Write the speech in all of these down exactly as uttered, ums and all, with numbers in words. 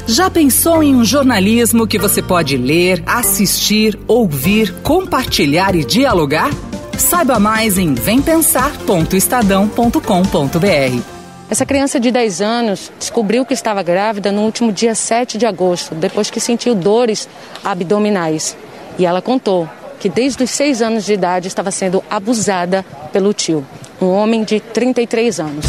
Já pensou em um jornalismo que você pode ler, assistir, ouvir, compartilhar e dialogar? Saiba mais em vem pensar ponto estadão ponto com ponto br. Essa criança de dez anos descobriu que estava grávida no último dia sete de agosto, depois que sentiu dores abdominais. E ela contou que desde os seis anos de idade estava sendo abusada pelo tio, um homem de trinta e três anos.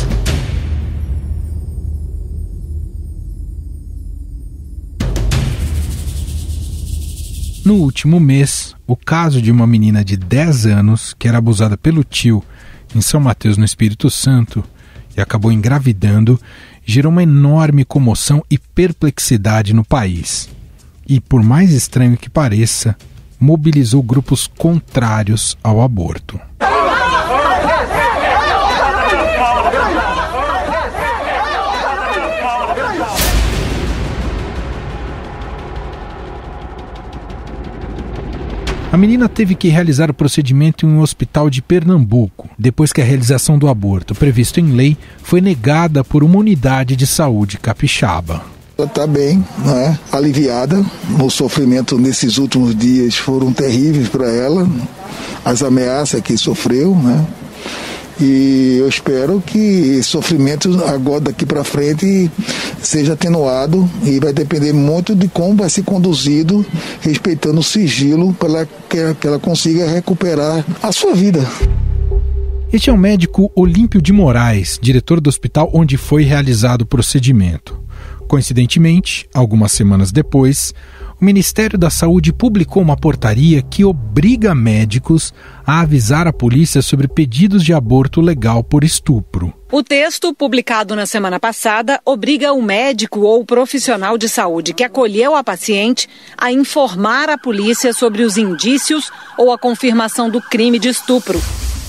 No último mês, o caso de uma menina de dez anos que era abusada pelo tio em São Mateus, no Espírito Santo, e acabou engravidando, gerou uma enorme comoção e perplexidade no país. E, por mais estranho que pareça, mobilizou grupos contrários ao aborto. A menina teve que realizar o procedimento em um hospital de Pernambuco, depois que a realização do aborto, previsto em lei, foi negada por uma unidade de saúde capixaba. Ela está bem, né? Aliviada. O sofrimento nesses últimos dias foram terríveis para ela, as ameaças que sofreu, né? E eu espero que esse sofrimento agora daqui para frente seja atenuado e vai depender muito de como vai ser conduzido, respeitando o sigilo para que, que ela consiga recuperar a sua vida. Este é o médico Olímpio de Moraes, diretor do hospital onde foi realizado o procedimento. Coincidentemente, algumas semanas depois, o Ministério da Saúde publicou uma portaria que obriga médicos a avisar a polícia sobre pedidos de aborto legal por estupro. O texto, publicado na semana passada, obriga o médico ou o profissional de saúde que acolheu a paciente a informar a polícia sobre os indícios ou a confirmação do crime de estupro.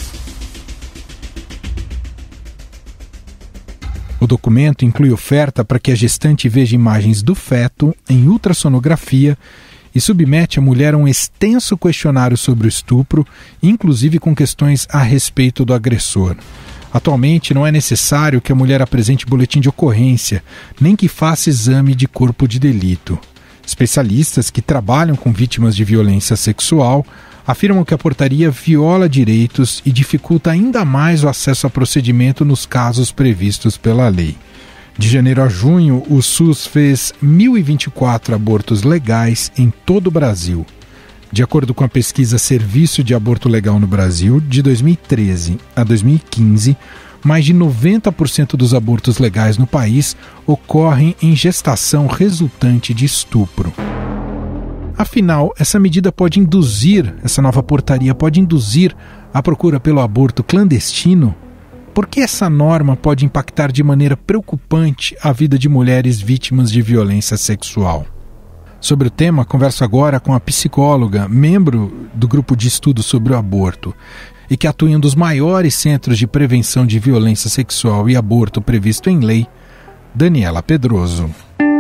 O documento inclui oferta para que a gestante veja imagens do feto em ultrassonografia e submete a mulher a um extenso questionário sobre o estupro, inclusive com questões a respeito do agressor. Atualmente, não é necessário que a mulher apresente boletim de ocorrência, nem que faça exame de corpo de delito. Especialistas que trabalham com vítimas de violência sexual afirmam que a portaria viola direitos e dificulta ainda mais o acesso a procedimento nos casos previstos pela lei. De janeiro a junho, o SUS fez mil e vinte e quatro abortos legais em todo o Brasil. De acordo com a pesquisa Serviço de Aborto Legal no Brasil, de dois mil e treze a dois mil e quinze, mais de noventa por cento dos abortos legais no país ocorrem em gestação resultante de estupro. Afinal, essa medida pode induzir, essa nova portaria pode induzir a procura pelo aborto clandestino? Por que essa norma pode impactar de maneira preocupante a vida de mulheres vítimas de violência sexual? Sobre o tema, converso agora com a psicóloga, membro do grupo de estudo sobre o aborto, e que atua em um dos maiores centros de prevenção de violência sexual e aborto previsto em lei, Daniela Pedroso.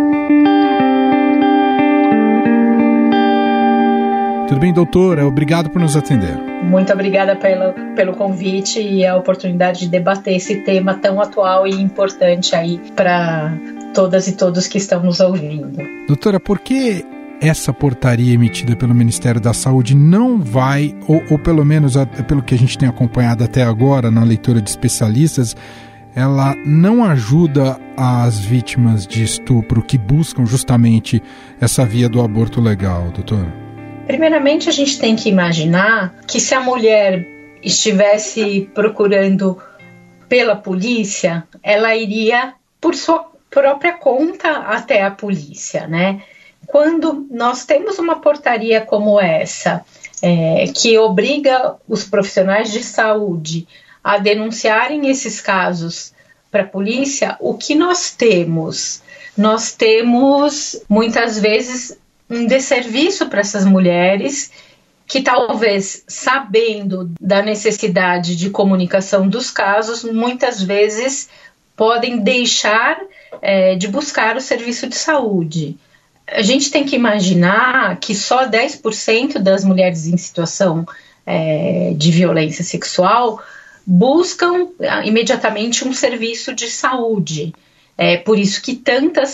Tudo bem, doutora? Obrigado por nos atender. Muito obrigada pelo, pelo convite e a oportunidade de debater esse tema tão atual e importante aí para todas e todos que estão nos ouvindo. Doutora, por que essa portaria emitida pelo Ministério da Saúde não vai, ou, ou pelo menos pelo que a gente tem acompanhado até agora na leitura de especialistas, ela não ajuda as vítimas de estupro que buscam justamente essa via do aborto legal, doutora? Primeiramente, a gente tem que imaginar que se a mulher estivesse procurando pela polícia, ela iria por sua própria conta até a polícia, né? Quando nós temos uma portaria como essa, é, que obriga os profissionais de saúde a denunciarem esses casos para a polícia, o que nós temos? Nós temos, muitas vezes, um desserviço para essas mulheres que talvez, sabendo da necessidade de comunicação dos casos, muitas vezes podem deixar é, de buscar o serviço de saúde. A gente tem que imaginar que só dez por cento das mulheres em situação é, de violência sexual buscam imediatamente um serviço de saúde. É por isso que tantas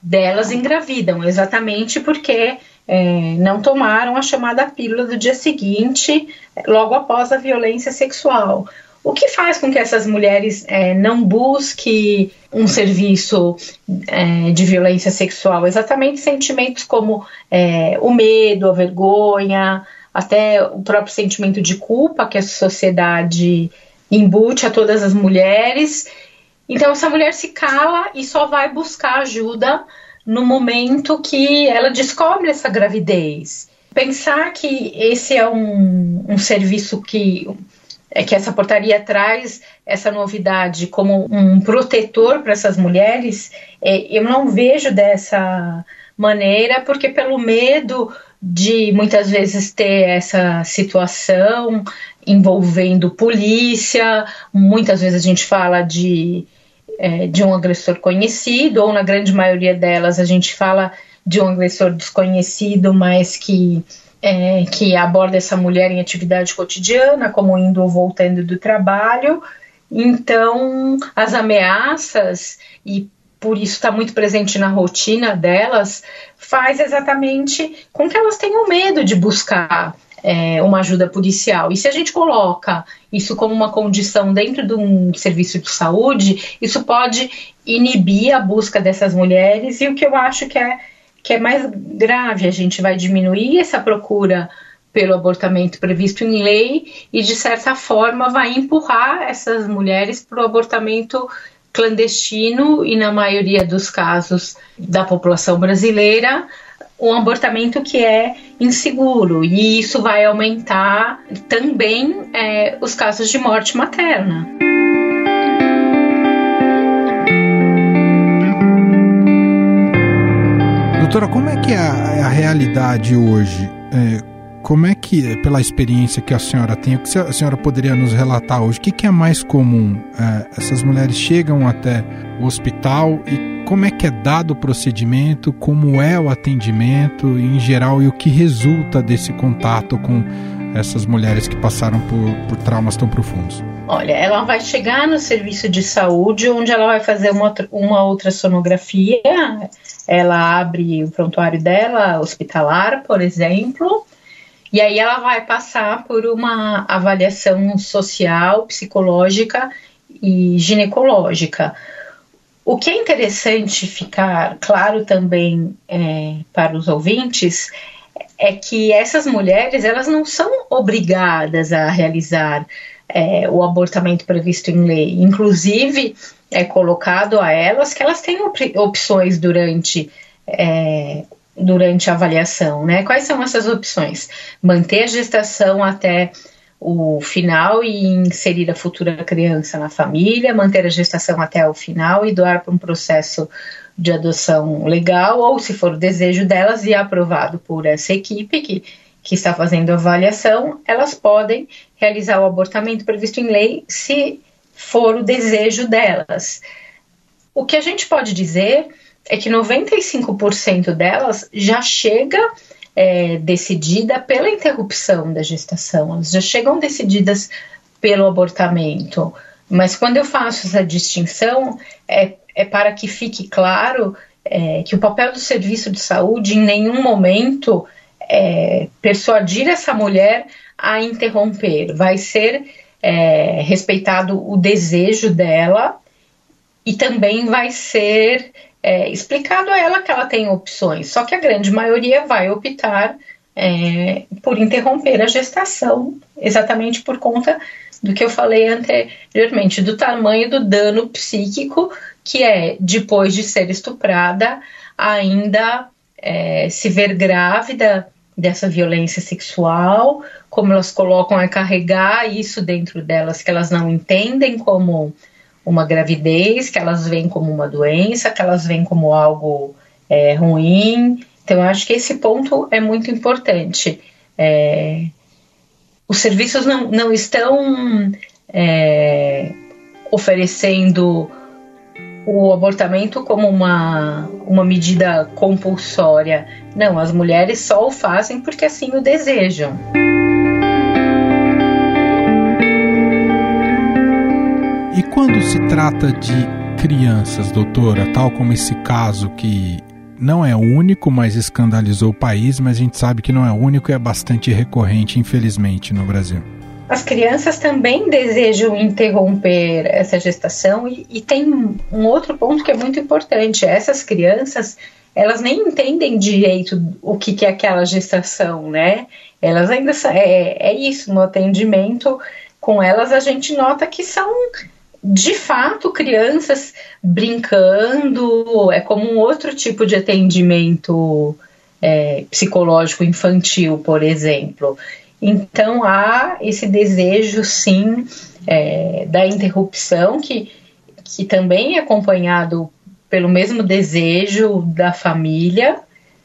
delas engravidam, exatamente porque é, não tomaram a chamada pílula do dia seguinte, logo após a violência sexual. O que faz com que essas mulheres é, não busquem um serviço é, de violência sexual? Exatamente sentimentos como é, o medo, a vergonha, até o próprio sentimento de culpa que a sociedade embute a todas as mulheres. Então essa mulher se cala e só vai buscar ajuda no momento que ela descobre essa gravidez. Pensar que esse é um, um serviço que... é que essa portaria traz essa novidade como um protetor para essas mulheres, é, eu não vejo dessa maneira, porque pelo medo de muitas vezes ter essa situação envolvendo polícia, muitas vezes a gente fala de, é, de um agressor conhecido, ou na grande maioria delas a gente fala de um agressor desconhecido, mas que... É, que aborda essa mulher em atividade cotidiana, como indo ou voltando do trabalho. Então, as ameaças, e por isso está muito presente na rotina delas, faz exatamente com que elas tenham medo de buscar é, uma ajuda policial. E se a gente coloca isso como uma condição dentro de um serviço de saúde, isso pode inibir a busca dessas mulheres, e o que eu acho que é que é mais grave, a gente vai diminuir essa procura pelo abortamento previsto em lei e, de certa forma, vai empurrar essas mulheres para o abortamento clandestino e, na maioria dos casos da população brasileira, um abortamento que é inseguro. E isso vai aumentar também é, os casos de morte materna. Doutora, como é que é a, a realidade hoje? É, como é que, pela experiência que a senhora tem, o que a senhora poderia nos relatar hoje? O que, que é mais comum? É, essas mulheres chegam até o hospital e como é que é dado o procedimento, como é o atendimento em geral e o que resulta desse contato com essas mulheres que passaram por, por traumas tão profundos? Olha, ela vai chegar no serviço de saúde, onde ela vai fazer uma outra, uma outra sonografia. Ela abre o prontuário dela, hospitalar, por exemplo, e aí ela vai passar por uma avaliação social, psicológica e ginecológica. O que é interessante ficar claro também é, para os ouvintes é que essas mulheres, elas não são obrigadas a realizar é, o abortamento previsto em lei. Inclusive, é colocado a elas que elas têm op- opções durante, é, durante a avaliação, né? Quais são essas opções? Manter a gestação até o final e inserir a futura criança na família, manter a gestação até o final e doar para um processo de adoção legal, ou, se for o desejo delas e aprovado por essa equipe que, que está fazendo a avaliação, elas podem realizar o abortamento previsto em lei se for o desejo delas. O que a gente pode dizer é que noventa e cinco por cento delas já chega é, decidida pela interrupção da gestação, elas já chegam decididas pelo abortamento, mas quando eu faço essa distinção, é, é para que fique claro é, que o papel do serviço de saúde em nenhum momento é persuadir essa mulher a interromper, vai ser é, respeitado o desejo dela e também vai ser é, explicado a ela que ela tem opções, só que a grande maioria vai optar é, por interromper a gestação, exatamente por conta do que eu falei anteriormente, do tamanho do dano psíquico que é, depois de ser estuprada, ainda é, se ver grávida dessa violência sexual, como elas colocam a carregar isso dentro delas, que elas não entendem como uma gravidez, que elas veem como uma doença, que elas veem como algo é, ruim. Então, eu acho que esse ponto é muito importante. É, os serviços não, não estão é, oferecendo o abortamento como uma, uma medida compulsória. Não, as mulheres só o fazem porque assim o desejam. E quando se trata de crianças, doutora, tal como esse caso que não é único, mas escandalizou o país, mas a gente sabe que não é único e é bastante recorrente, infelizmente, no Brasil. As crianças também desejam interromper essa gestação e, e tem um outro ponto que é muito importante. Essas crianças, elas nem entendem direito o que, que é aquela gestação, né? Elas ainda... É, é isso, no atendimento com elas a gente nota que são, de fato, crianças brincando, é como um outro tipo de atendimento é, psicológico infantil, por exemplo. Então há esse desejo, sim, é, da interrupção, que, que também é acompanhado pelo mesmo desejo da família.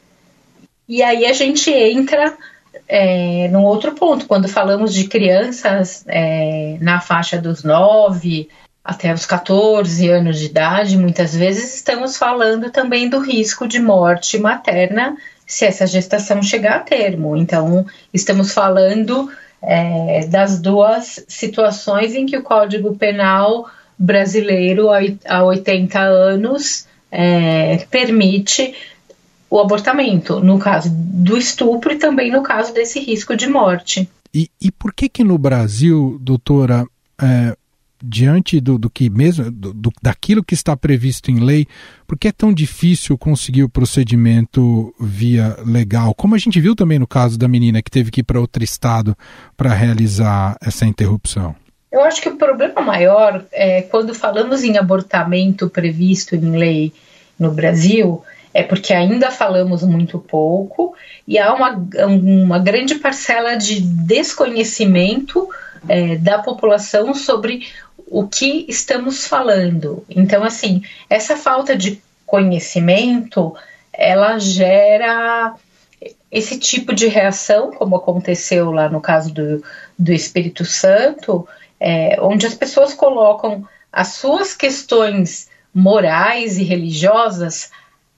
E aí a gente entra é, num outro ponto, quando falamos de crianças é, na faixa dos nove até os catorze anos de idade, muitas vezes estamos falando também do risco de morte materna se essa gestação chegar a termo. Então, estamos falando é, das duas situações em que o Código Penal brasileiro, há oitenta anos, é, permite o abortamento, no caso do estupro e também no caso desse risco de morte. E, e por que que no Brasil, doutora, é, diante do, do que mesmo, do, do, daquilo que está previsto em lei, por que é tão difícil conseguir o procedimento via legal? Como a gente viu também no caso da menina que teve que ir para outro estado para realizar essa interrupção. Eu acho que o problema maior é quando falamos em abortamento previsto em lei no Brasil, é porque ainda falamos muito pouco e há uma, uma grande parcela de desconhecimento é, da população sobre o que estamos falando. Então, assim, essa falta de conhecimento, ela gera esse tipo de reação, como aconteceu lá no caso do, do Espírito Santo, é, onde as pessoas colocam as suas questões morais e religiosas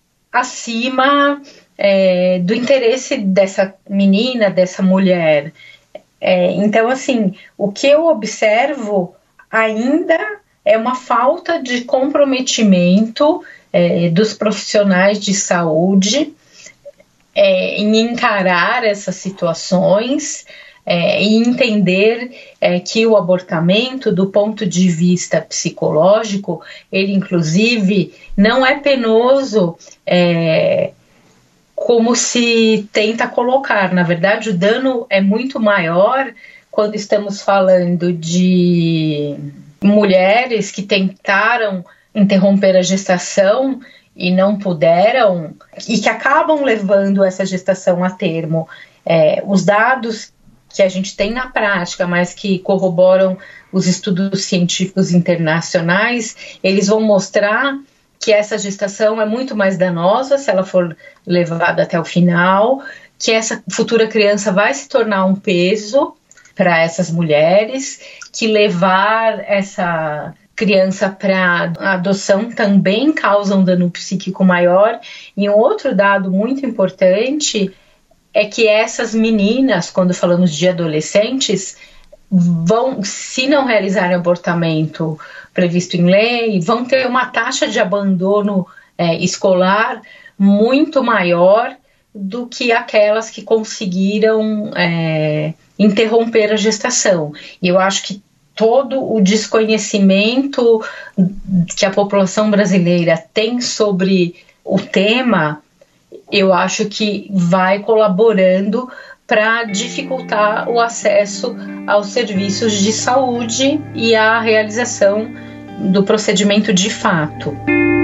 acima é, do interesse dessa menina, dessa mulher. É, então, assim, o que eu observo ainda é uma falta de comprometimento é, dos profissionais de saúde é, em encarar essas situações é, e entender é, que o abortamento, do ponto de vista psicológico, ele inclusive não é penoso é, como se tenta colocar. Na verdade, o dano é muito maior quando estamos falando de mulheres que tentaram interromper a gestação e não puderam, e que acabam levando essa gestação a termo. É, os dados que a gente tem na prática, mas que corroboram os estudos científicos internacionais, eles vão mostrar que essa gestação é muito mais danosa se ela for levada até o final, que essa futura criança vai se tornar um peso para essas mulheres, que levar essa criança para adoção também causa um dano psíquico maior. E um outro dado muito importante é que essas meninas, quando falamos de adolescentes, vão, se não realizarem abortamento previsto em lei, vão ter uma taxa de abandono é, escolar muito maior do que aquelas que conseguiram é, interromper a gestação. E eu acho que todo o desconhecimento que a população brasileira tem sobre o tema, eu acho que vai colaborando para dificultar o acesso aos serviços de saúde e a realização do procedimento de fato.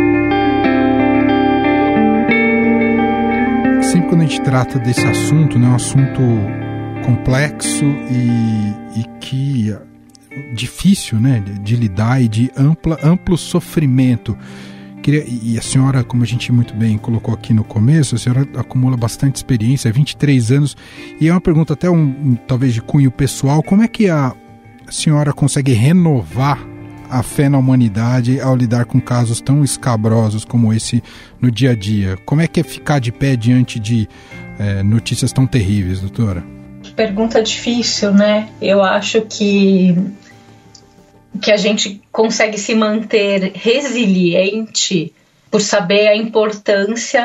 Sempre quando a gente trata desse assunto, né, um assunto complexo e, e que difícil, né, de, de lidar e de ampla, amplo sofrimento. Queria, e a senhora, como a gente muito bem colocou aqui no começo, a senhora acumula bastante experiência, vinte e três anos, e é uma pergunta até um, um talvez de cunho pessoal: como é que a senhora consegue renovar a fé na humanidade ao lidar com casos tão escabrosos como esse no dia a dia? Como é que é ficar de pé diante de é, notícias tão terríveis, doutora? Pergunta difícil, né? Eu acho que que a gente consegue se manter resiliente por saber a importância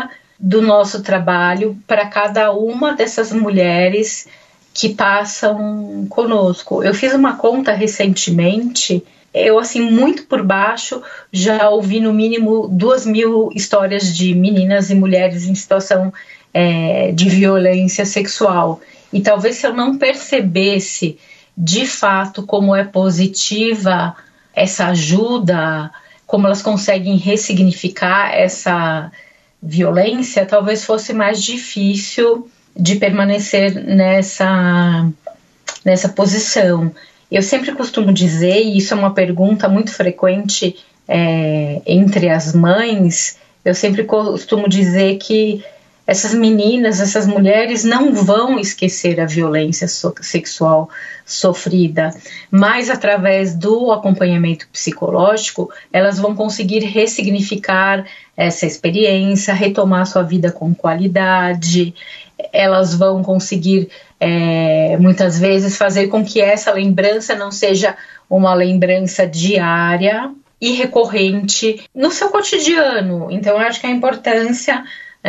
do nosso trabalho para cada uma dessas mulheres que passam conosco. Eu fiz uma conta recentemente, eu assim, muito por baixo, já ouvi no mínimo duas mil histórias de meninas e mulheres em situação é, de violência sexual. E talvez se eu não percebesse de fato como é positiva essa ajuda, como elas conseguem ressignificar essa violência, talvez fosse mais difícil de permanecer nessa, nessa posição. Eu sempre costumo dizer, e isso é uma pergunta muito frequente é, entre as mães, eu sempre costumo dizer que essas meninas, essas mulheres não vão esquecer a violência so- sexual sofrida, mas através do acompanhamento psicológico, elas vão conseguir ressignificar essa experiência, retomar sua vida com qualidade, elas vão conseguir, é, muitas vezes, fazer com que essa lembrança não seja uma lembrança diária e recorrente no seu cotidiano. Então, eu acho que a importância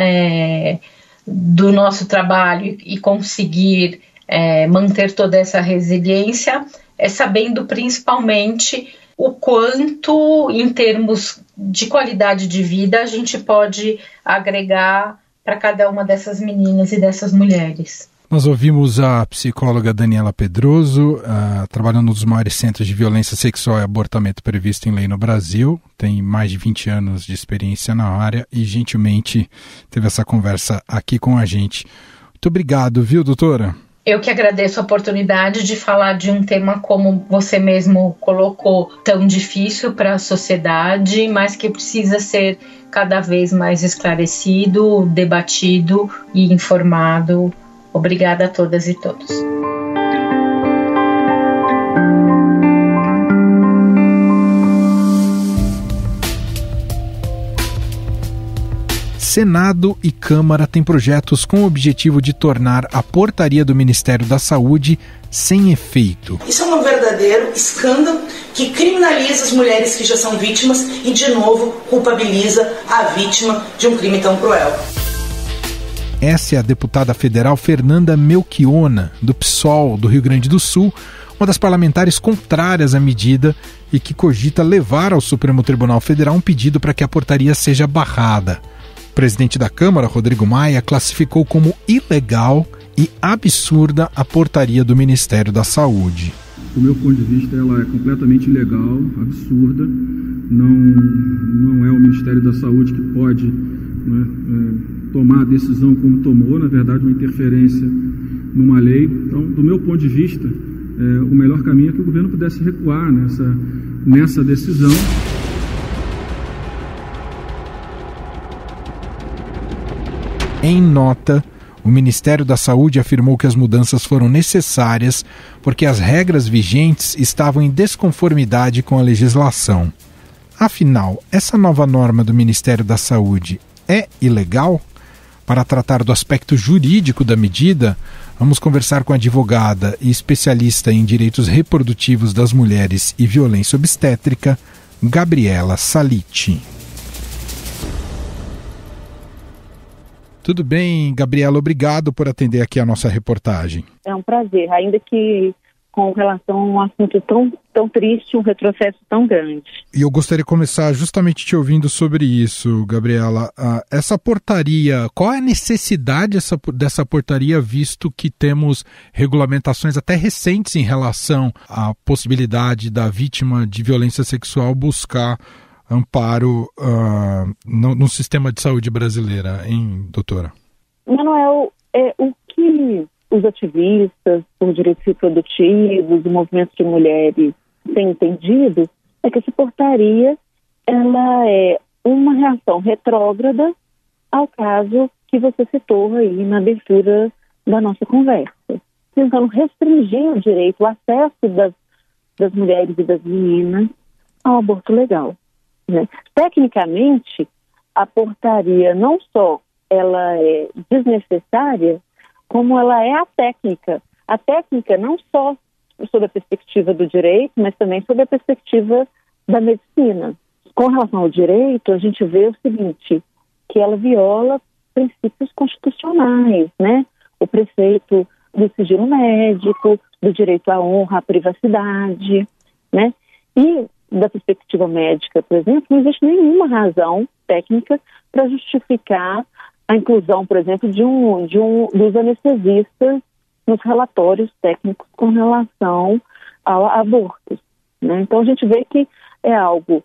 É, do nosso trabalho e conseguir é, manter toda essa resiliência é sabendo principalmente o quanto, em termos de qualidade de vida, a gente pode agregar para cada uma dessas meninas e dessas mulheres. Nós ouvimos a psicóloga Daniela Pedroso, uh, trabalhando num dos maiores centros de violência sexual e abortamento previsto em lei no Brasil. Tem mais de vinte anos de experiência na área e gentilmente teve essa conversa aqui com a gente. Muito obrigado, viu, doutora? Eu que agradeço a oportunidade de falar de um tema, como você mesmo colocou, tão difícil para a sociedade, mas que precisa ser cada vez mais esclarecido, debatido e informado. Obrigada a todas e todos. Senado e Câmara têm projetos com o objetivo de tornar a portaria do Ministério da Saúde sem efeito. Isso é um verdadeiro escândalo que criminaliza as mulheres que já são vítimas e, de novo, culpabiliza a vítima de um crime tão cruel. Essa é a deputada federal Fernanda Melchiona, do PSOL do Rio Grande do Sul, uma das parlamentares contrárias à medida e que cogita levar ao Supremo Tribunal Federal um pedido para que a portaria seja barrada. O presidente da Câmara, Rodrigo Maia, classificou como ilegal e absurda a portaria do Ministério da Saúde. Do meu ponto de vista, ela é completamente ilegal, absurda. Não, não é o Ministério da Saúde que pode, né, é, tomar a decisão como tomou, na verdade, uma interferência numa lei. Então, do meu ponto de vista, é, o melhor caminho é que o governo pudesse recuar nessa, nessa decisão. Em nota, o Ministério da Saúde afirmou que as mudanças foram necessárias porque as regras vigentes estavam em desconformidade com a legislação. Afinal, essa nova norma do Ministério da Saúde é ilegal? Para tratar do aspecto jurídico da medida, vamos conversar com a advogada e especialista em direitos reprodutivos das mulheres e violência obstétrica, Gabriela Salitti. Tudo bem, Gabriela, obrigado por atender aqui a nossa reportagem. É um prazer, ainda que com relação a um assunto tão, tão triste, um retrocesso tão grande. E eu gostaria de começar justamente te ouvindo sobre isso, Gabriela. Uh, essa portaria, qual é a necessidade essa, dessa portaria, visto que temos regulamentações até recentes em relação à possibilidade da vítima de violência sexual buscar amparo uh, no, no sistema de saúde brasileira, hein, doutora? Manuel, é, o que os ativistas por direitos reprodutivos, o movimento de mulheres têm entendido é que essa portaria ela é uma reação retrógrada ao caso que você citou aí na abertura da nossa conversa, tentando restringir o direito, o acesso das, das mulheres e das meninas ao aborto legal. Né? Tecnicamente, a portaria não só ela é desnecessária, como ela é atécnica. A técnica não só sob a perspectiva do direito, mas também sob a perspectiva da medicina. Com relação ao direito, a gente vê o seguinte, que ela viola princípios constitucionais, né? O preceito do sigilo médico, do direito à honra, à privacidade, né? E da perspectiva médica, por exemplo, não existe nenhuma razão técnica para justificar a inclusão, por exemplo, de um, de um dos anestesistas nos relatórios técnicos com relação ao aborto, né? Então a gente vê que é algo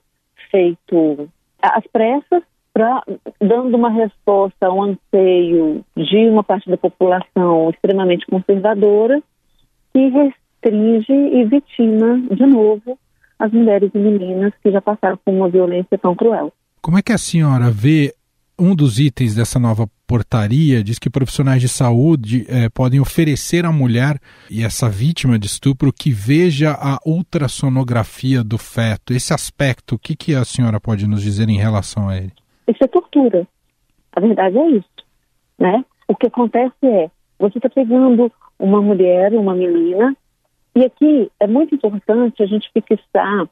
feito às pressas, pra, dando uma resposta a um anseio de uma parte da população extremamente conservadora, que restringe e vitima de novo as mulheres e meninas que já passaram por uma violência tão cruel. Como é que a senhora vê um dos itens dessa nova portaria? Diz que profissionais de saúde eh, podem oferecer à mulher e essa vítima de estupro que veja a ultrassonografia do feto. Esse aspecto, o que, que a senhora pode nos dizer em relação a ele? Isso é tortura. A verdade é isso, né? O que acontece é, você está pegando uma mulher, uma menina, e aqui é muito importante a gente fixar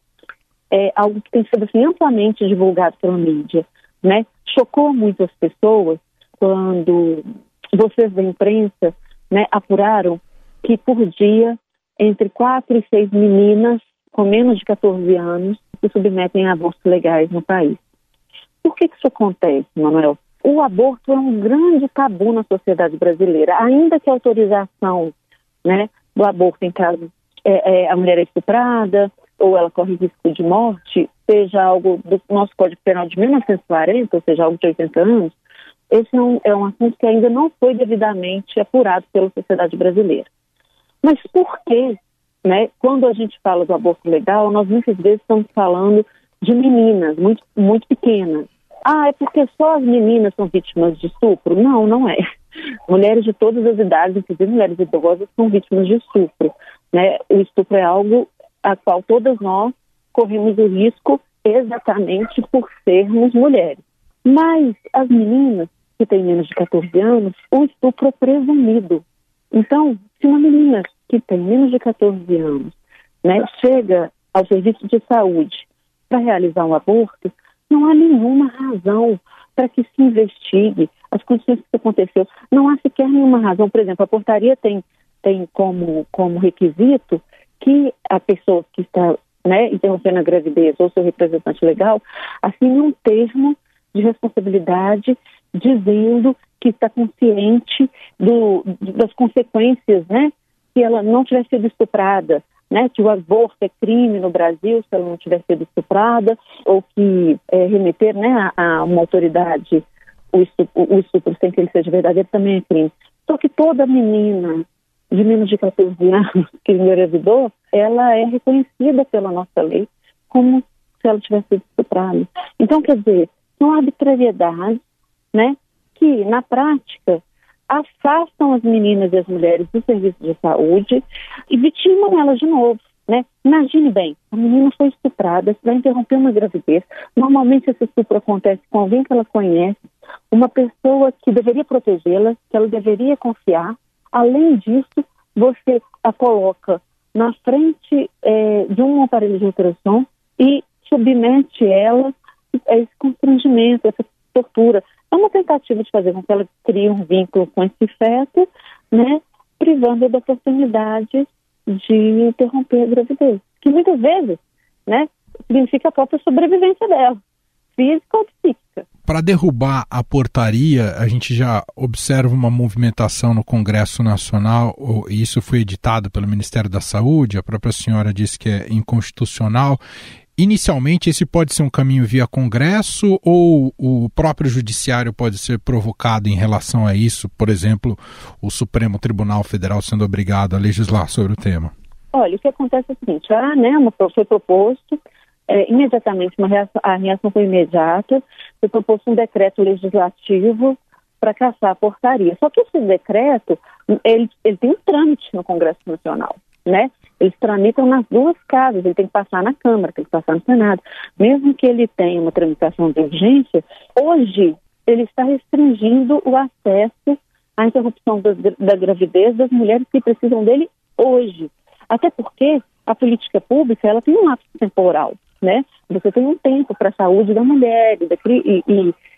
é, algo que tem sido assim, amplamente divulgado pela mídia, né? Chocou muitas pessoas quando vocês da imprensa, né, apuraram que por dia entre quatro e seis meninas com menos de catorze anos se submetem a abortos legais no país. Por que que isso acontece, Manuel? O aborto é um grande tabu na sociedade brasileira, ainda que a autorização, né, do aborto em caso é, é, a mulher é estuprada ou ela corre risco de morte, seja algo do nosso Código Penal de mil novecentos e quarenta, ou seja, algo de oitenta anos, esse é um, é um assunto que ainda não foi devidamente apurado pela sociedade brasileira. Mas por que, né, quando a gente fala do aborto legal, nós muitas vezes estamos falando de meninas muito, muito pequenas. Ah, é porque só as meninas são vítimas de estupro? Não, não é. Mulheres de todas as idades, inclusive mulheres idosas, são vítimas de estupro, né? O estupro é algo a qual todas nós corremos o risco exatamente por sermos mulheres. Mas as meninas que têm menos de catorze anos, o estupro é presumido. Então, se uma menina que tem menos de catorze anos, né, chega ao serviço de saúde para realizar um aborto, não há nenhuma razão para que se investigue as condições que isso aconteceu. Não há sequer nenhuma razão. Por exemplo, a portaria tem, tem como, como requisito que a pessoa que está, né, interrompendo a gravidez ou seu representante legal assine um termo de responsabilidade dizendo que está consciente do, das consequências, né, se ela não tiver sido estuprada, né, que o aborto é crime no Brasil se ela não tiver sido estuprada, ou que é, remeter, né, a, a uma autoridade o estupro, o estupro sem que ele seja verdadeiro também é crime. Só que toda menina de menos de catorze anos que engravidou, ela é reconhecida pela nossa lei como se ela tivesse sido estuprada. Então, quer dizer, são arbitrariedades, né, que na prática afastam as meninas e as mulheres do serviço de saúde e vitimam elas de novo, né? Imagine bem, a menina foi estuprada, vai interromper uma gravidez. Normalmente esse estupro acontece com alguém que ela conhece, uma pessoa que deveria protegê-la, que ela deveria confiar. Além disso, você a coloca na frente é, de um aparelho de ultrassom e submete ela a esse constrangimento, essa tortura. É uma tentativa de fazer com que ela crie um vínculo com esse feto, né, privando da oportunidade de interromper a gravidez, que muitas vezes, né, significa a própria sobrevivência dela, física ou psíquica. Para derrubar a portaria, a gente já observa uma movimentação no Congresso Nacional, e isso foi editado pelo Ministério da Saúde, a própria senhora disse que é inconstitucional. Inicialmente, esse pode ser um caminho via Congresso ou o próprio Judiciário pode ser provocado em relação a isso? Por exemplo, o Supremo Tribunal Federal sendo obrigado a legislar sobre o tema? Olha, o que acontece é o seguinte, ah, né, uma, foi proposto, é, imediatamente, uma reação, a reação foi imediata, foi proposto um decreto legislativo para cassar a portaria. Só que esse decreto, ele, ele tem um trâmite no Congresso Nacional, né? Eles tramitam nas duas casas, ele tem que passar na Câmara, tem que passar no Senado. Mesmo que ele tenha uma tramitação de urgência, hoje ele está restringindo o acesso à interrupção da, da gravidez das mulheres que precisam dele hoje. Até porque a política pública, ela tem um lapso temporal, né? Você tem um tempo para a saúde da mulher e, da, e, e,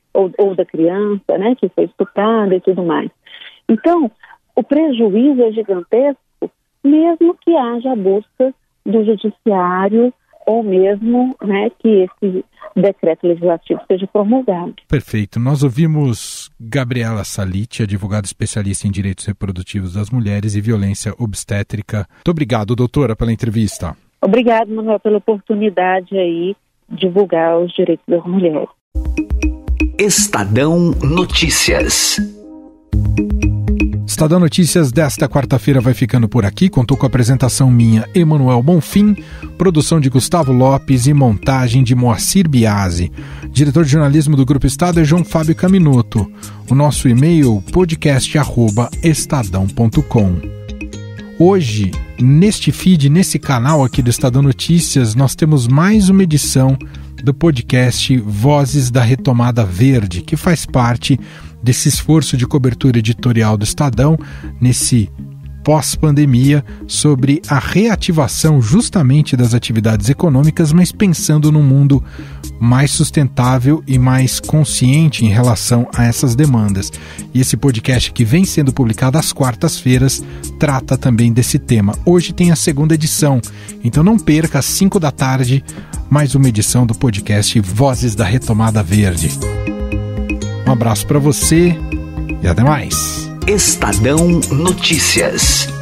ou, ou da criança, né, que foi estuprada e tudo mais. Então, o prejuízo é gigantesco, mesmo que haja a busca do judiciário ou mesmo, né, que esse decreto legislativo seja promulgado. Perfeito. Nós ouvimos Gabriela Salite, advogada especialista em direitos reprodutivos das mulheres e violência obstétrica. Muito obrigado, doutora, pela entrevista. Obrigado, Manuel, pela oportunidade aí de divulgar os direitos das mulheres. Estadão Notícias. Estadão Notícias desta quarta-feira vai ficando por aqui. Contou com a apresentação minha, Emanuel Bonfim, produção de Gustavo Lopes e montagem de Moacir Biasi. Diretor de jornalismo do Grupo Estado é João Fábio Caminoto. O nosso e-mail, podcast arroba estadão ponto com. Hoje, neste feed, nesse canal aqui do Estadão Notícias, nós temos mais uma edição do podcast Vozes da Retomada Verde, que faz parte desse esforço de cobertura editorial do Estadão nesse pós-pandemia sobre a reativação justamente das atividades econômicas, mas pensando num mundo mais sustentável e mais consciente em relação a essas demandas. E esse podcast que vem sendo publicado às quartas-feiras trata também desse tema. Hoje tem a segunda edição, então não perca às cinco da tarde mais uma edição do podcast Vozes da Retomada Verde. Um abraço para você e até mais. Estadão Notícias.